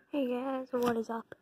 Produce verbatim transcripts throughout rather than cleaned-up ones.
Hey guys, what is up?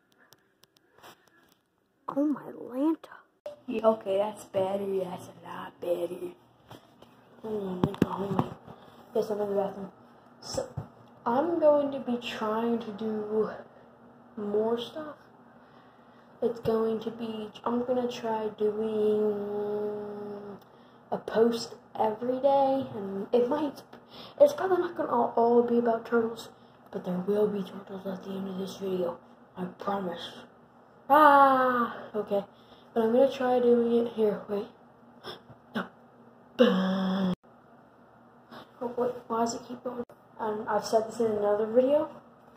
Oh my Lanta. Yeah, okay, that's better. That's a lot better. Hmm, oh my. Yes, I'm in the bathroom. So, I'm going to be trying to do more stuff. It's going to be, I'm going to try doing a post every day. And it might, it's probably not going to all, all be about turtles. But there will be turtles at the end of this video. I promise. Ah! Okay. But I'm gonna try doing it here. Wait. No. Oh, wait. Why does it keep going? And I've said this in another video.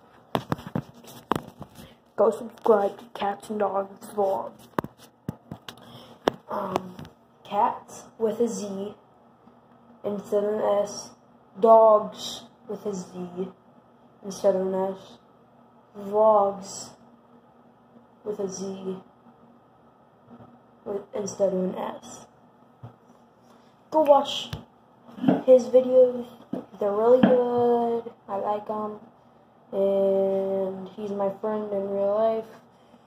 Go subscribe to Cats and Dogs Vlog. Um, cats with a Z instead of an S. Dogs with a Z instead of an S. Vlogs with a Z with, instead of an S. Go watch his videos. They're really good. I like them. And he's my friend in real life.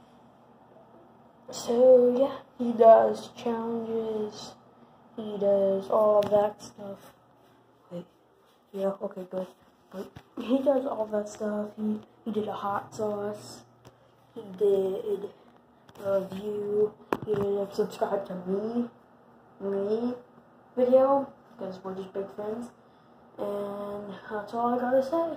So, yeah, he does challenges. He does all of that stuff. Wait. Yeah, okay, good. But he does all that stuff. He, he did a hot sauce. He did a review. He did a subscribe to me, me video, because we're just big friends. And that's all I gotta say.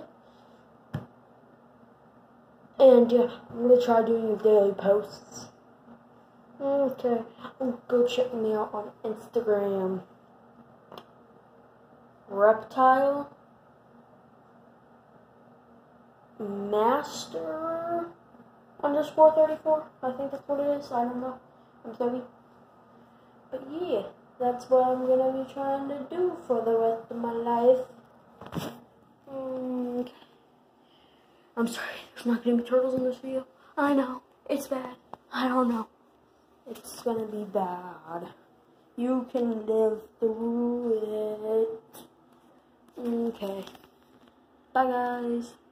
And yeah, I'm gonna try doing daily posts. Okay. Oh, go check me out on Instagram. Reptile Master underscore thirty-four. I think that's what it is. I don't know. I'm sorry. But yeah, that's what I'm gonna be trying to do for the rest of my life. Mm. I'm sorry, there's not gonna be turtles in this video. I know, it's bad. I don't know. It's gonna be bad. You can live through it. Okay. Bye guys.